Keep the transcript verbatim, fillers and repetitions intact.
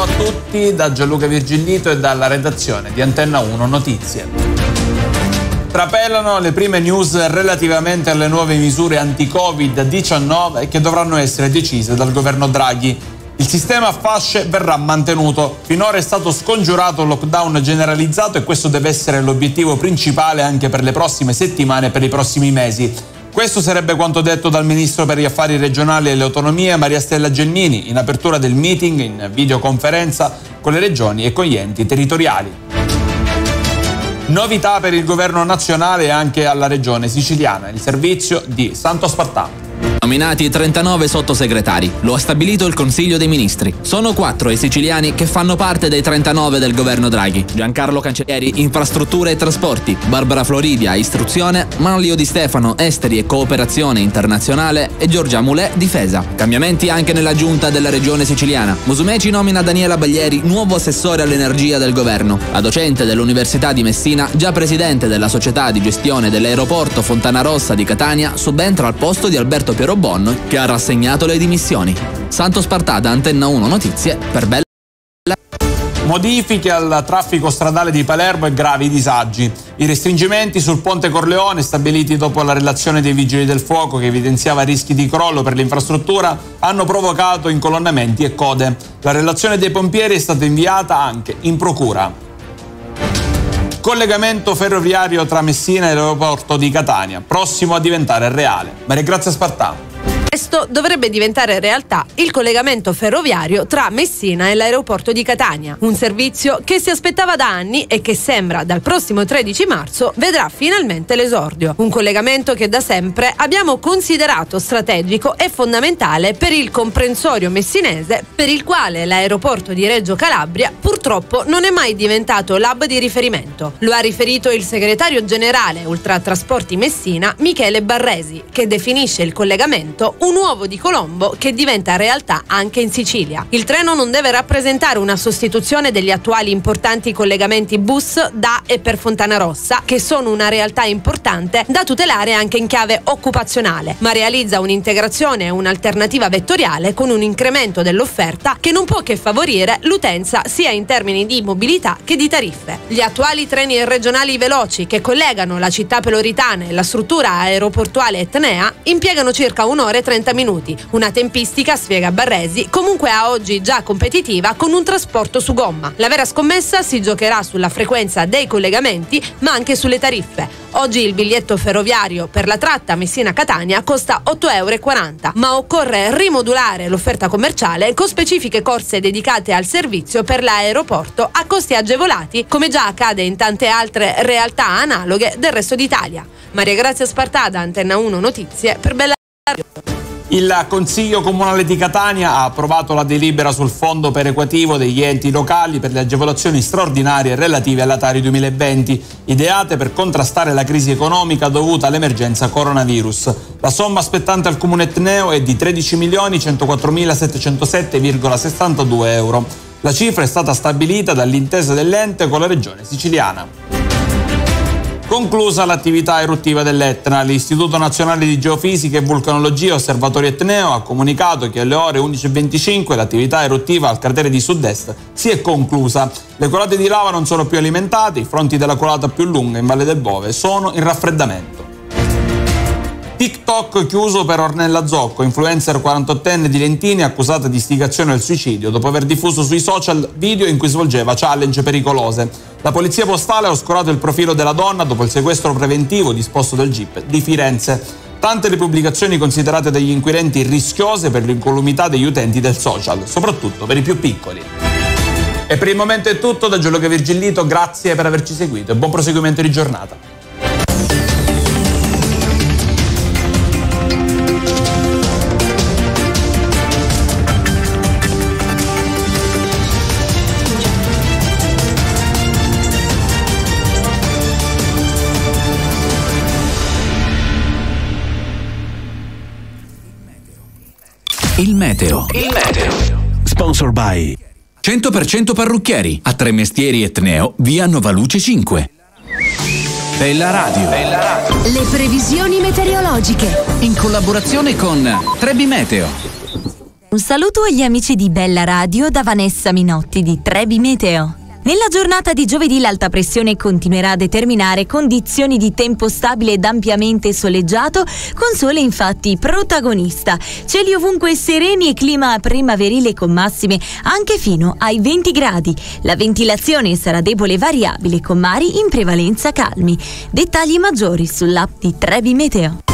a tutti da Gianluca Virgillito e dalla redazione di Antenna uno Notizie. Trapelano le prime news relativamente alle nuove misure anti-Covid diciannove che dovranno essere decise dal governo Draghi. Il sistema a fasce verrà mantenuto. Finora è stato scongiurato un lockdown generalizzato e questo deve essere l'obiettivo principale anche per le prossime settimane e per i prossimi mesi. Questo sarebbe quanto detto dal Ministro per gli Affari Regionali e le Autonomie Maria Stella Gelmini in apertura del meeting in videoconferenza con le regioni e con gli enti territoriali. Novità per il governo nazionale e anche alla regione siciliana, il servizio di Santo Spartano. Nominati trentanove sottosegretari, lo ha stabilito il Consiglio dei Ministri. Sono quattro i siciliani che fanno parte dei trentanove del governo Draghi. Giancarlo Cancellieri, Infrastrutture e Trasporti, Barbara Floridia, Istruzione, Manlio Di Stefano, Esteri e Cooperazione Internazionale e Giorgia Mulè, Difesa. Cambiamenti anche nella giunta della regione siciliana. Musumeci nomina Daniela Baglieri nuovo assessore all'energia del governo. La docente dell'Università di Messina, già presidente della società di gestione dell'aeroporto Fontanarossa di Catania, subentra al posto di Alberto Piero Bon, che ha rassegnato le dimissioni. Santo Spartano, Antenna uno Notizie, per Bella. Modifiche al traffico stradale di Palermo e gravi disagi. I restringimenti sul ponte Corleone, stabiliti dopo la relazione dei Vigili del Fuoco che evidenziava rischi di crollo per l'infrastruttura, hanno provocato incolonnamenti e code. La relazione dei pompieri è stata inviata anche in procura. Collegamento ferroviario tra Messina e l'aeroporto di Catania, prossimo a diventare reale. Maria Grazia Spartano. Questo dovrebbe diventare realtà il collegamento ferroviario tra Messina e l'aeroporto di Catania, un servizio che si aspettava da anni e che sembra dal prossimo tredici marzo vedrà finalmente l'esordio. Un collegamento che da sempre abbiamo considerato strategico e fondamentale per il comprensorio messinese, per il quale l'aeroporto di Reggio Calabria purtroppo non è mai diventato l'hub di riferimento. Lo ha riferito il segretario generale Ultratrasporti Messina, Michele Barresi, che definisce il collegamento un uovo di Colombo che diventa realtà anche in Sicilia. Il treno non deve rappresentare una sostituzione degli attuali importanti collegamenti bus da e per Fontanarossa, che sono una realtà importante da tutelare anche in chiave occupazionale, ma realizza un'integrazione e un'alternativa vettoriale con un incremento dell'offerta che non può che favorire l'utenza sia in termini di mobilità che di tariffe. Gli attuali treni regionali veloci che collegano la città peloritana e la struttura aeroportuale etnea impiegano circa un'ora e trenta minuti, una tempistica, spiega Barresi, comunque a oggi già competitiva con un trasporto su gomma. La vera scommessa si giocherà sulla frequenza dei collegamenti, ma anche sulle tariffe. Oggi il biglietto ferroviario per la tratta Messina-Catania costa otto virgola quaranta euro, ma occorre rimodulare l'offerta commerciale con specifiche corse dedicate al servizio per l'aeroporto a costi agevolati, come già accade in tante altre realtà analoghe del resto d'Italia. Maria Grazia Spartano, Antenna uno Notizie, per Bella. Il Consiglio Comunale di Catania ha approvato la delibera sul fondo perequativo degli enti locali per le agevolazioni straordinarie relative alla Tari duemilaventi, ideate per contrastare la crisi economica dovuta all'emergenza coronavirus. La somma spettante al Comune etneo è di tredici milioni centoquattromilasettecentosette virgola sessantadue euro. La cifra è stata stabilita dall'intesa dell'ente con la regione siciliana. Conclusa l'attività eruttiva dell'Etna, l'Istituto Nazionale di Geofisica e Vulcanologia Osservatorio Etneo ha comunicato che alle ore undici e venticinque l'attività eruttiva al cratere di sud-est si è conclusa. Le colate di lava non sono più alimentate, i fronti della colata più lunga in Valle del Bove sono in raffreddamento. TikTok chiuso per Ornella Zocco, influencer quarantottenne di Lentini accusata di istigazione al suicidio dopo aver diffuso sui social video in cui svolgeva challenge pericolose. La polizia postale ha oscurato il profilo della donna dopo il sequestro preventivo disposto dal G I P di Firenze. Tante le pubblicazioni considerate dagli inquirenti rischiose per l'incolumità degli utenti del social, soprattutto per i più piccoli. E per il momento è tutto, da Gianluca Virgillito, grazie per averci seguito e buon proseguimento di giornata. Il meteo. Il meteo. Sponsor by cento per cento Parrucchieri. A Tre Mestieri Etneo, via Novaluce cinque. Bella Radio. Bella Radio. Le previsioni meteorologiche. In collaborazione con Trebi Meteo. Un saluto agli amici di Bella Radio da Vanessa Minotti di Trebi Meteo. Nella giornata di giovedì l'alta pressione continuerà a determinare condizioni di tempo stabile ed ampiamente soleggiato, con sole infatti protagonista. Cieli ovunque sereni e clima primaverile con massime anche fino ai venti gradi. La ventilazione sarà debole e variabile con mari in prevalenza calmi. Dettagli maggiori sull'app di Trebi Meteo.